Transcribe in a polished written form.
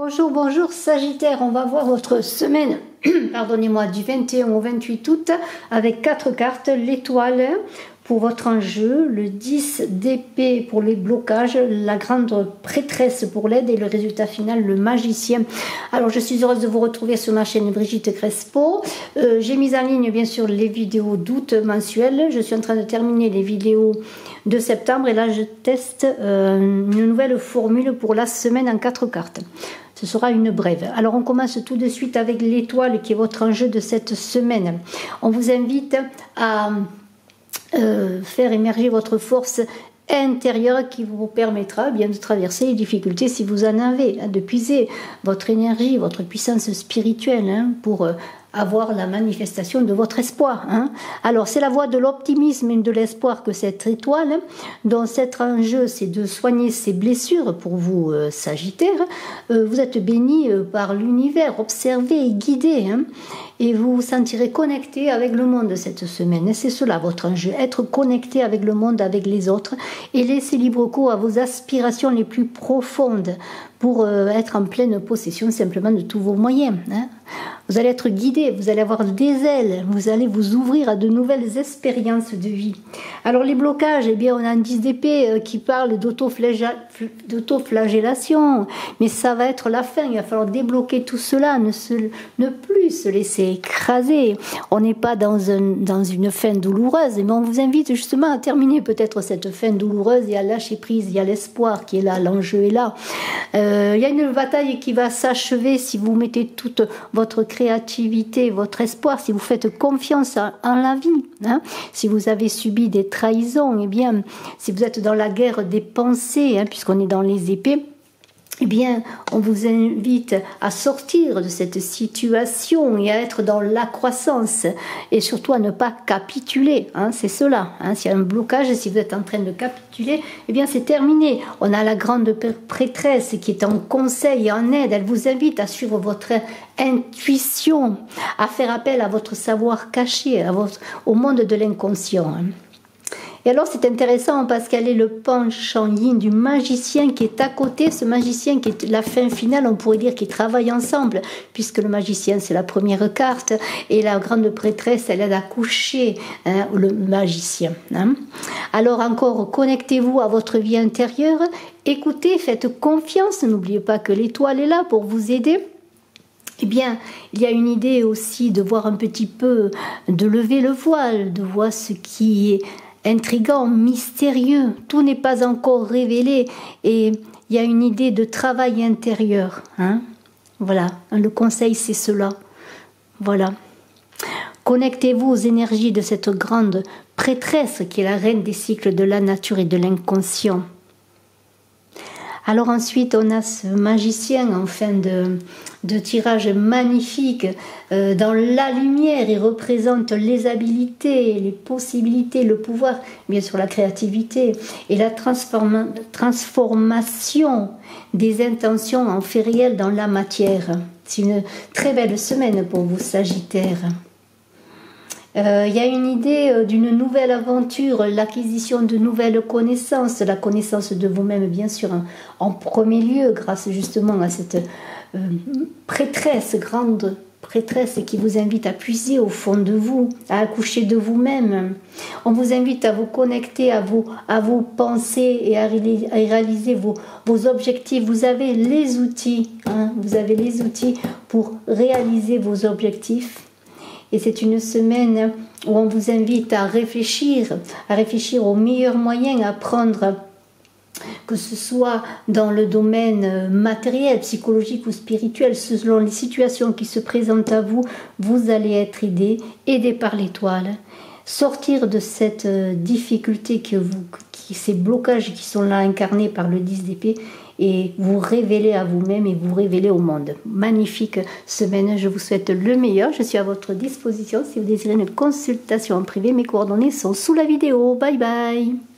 Bonjour, bonjour Sagittaire, on va voir votre semaine, pardonnez-moi, du 21 au 28 août avec 4 cartes, l'étoile pour votre enjeu, le 10 d'épée pour les blocages, la grande prêtresse pour l'aide et le résultat final, le magicien. Alors je suis heureuse de vous retrouver sur ma chaîne Brigitte Crespo. J'ai mis en ligne bien sûr les vidéos d'août mensuelles, je suis en train de terminer les vidéos de septembre et là je teste une nouvelle formule pour la semaine en 4 cartes. Ce sera une brève. Alors on commence tout de suite avec l'étoile qui est votre enjeu de cette semaine. On vous invite à faire émerger votre force intérieure qui vous permettra bien de traverser les difficultés si vous en avez, de puiser votre énergie, votre puissance spirituelle pour avoir la manifestation de votre espoir. Alors c'est la voie de l'optimisme et de l'espoir que cette étoile, dont cet enjeu c'est de soigner ses blessures pour vous Sagittaire. Vous êtes béni par l'univers, observé et guidé, et vous vous sentirez connecté avec le monde cette semaine. Et c'est cela votre enjeu, être connecté avec le monde, avec les autres, et laisser libre cours à vos aspirations les plus profondes pour être en pleine possession simplement de tous vos moyens. Vous allez être guidé, vous allez avoir des ailes, vous allez vous ouvrir à de nouvelles expériences de vie. Alors les blocages, eh bien on a un 10 d'épée qui parle d'autoflagellation, mais ça va être la fin, il va falloir débloquer tout cela, ne plus se laisser écraser. On n'est pas dans une fin douloureuse, mais on vous invite justement à terminer peut-être cette fin douloureuse et à lâcher prise, il y a l'espoir qui est là, l'enjeu est là. Il y a une bataille qui va s'achever si vous mettez toute votre créativité, votre espoir, si vous faites confiance en la vie. Si vous avez subi des trahisons, eh bien, si vous êtes dans la guerre des pensées, puisqu'on est dans les épées, eh bien, on vous invite à sortir de cette situation et à être dans la croissance et surtout à ne pas capituler. C'est cela. S'il y a un blocage, si vous êtes en train de capituler, eh bien, c'est terminé. On a la grande prêtresse qui est en conseil et en aide. Elle vous invite à suivre votre intuition, à faire appel à votre savoir caché, au monde de l'inconscient. Et alors c'est intéressant parce qu'elle est le penchant yin du magicien qui est à côté, ce magicien qui est la fin finale, on pourrait dire qu'ils travaillent ensemble, puisque le magicien c'est la première carte et la grande prêtresse elle aide à coucher le magicien. Alors encore, connectez-vous à votre vie intérieure, écoutez, faites confiance, n'oubliez pas que l'étoile est là pour vous aider. Eh bien, il y a une idée aussi de voir un petit peu, de lever le voile, de voir ce qui est intrigant, mystérieux, tout n'est pas encore révélé et il y a une idée de travail intérieur. Voilà, le conseil c'est cela. Voilà. Connectez-vous aux énergies de cette grande prêtresse qui est la reine des cycles de la nature et de l'inconscient. Alors ensuite, on a ce magicien en fin de tirage magnifique. Dans la lumière, il représente les habilités, les possibilités, le pouvoir, bien sûr la créativité et la transformation des intentions en faits réels dans la matière. C'est une très belle semaine pour vous, Sagittaire. Il y a une idée d'une nouvelle aventure, l'acquisition de nouvelles connaissances, la connaissance de vous-même bien sûr en premier lieu grâce justement à cette prêtresse, grande prêtresse qui vous invite à puiser au fond de vous, à accoucher de vous-même. On vous invite à vous connecter à vos pensées et à réaliser vos objectifs. Vous avez les outils, vous avez les outils pour réaliser vos objectifs. Et c'est une semaine où on vous invite à réfléchir aux meilleurs moyens à prendre, que ce soit dans le domaine matériel, psychologique ou spirituel, selon les situations qui se présentent à vous, vous allez être aidé par l'étoile. Sortir de cette difficulté ces blocages qui sont là incarnés par le 10 d'épée et vous révéler à vous-même et vous révéler au monde. Magnifique semaine, je vous souhaite le meilleur. Je suis à votre disposition si vous désirez une consultation en privé. Mes coordonnées sont sous la vidéo. Bye bye.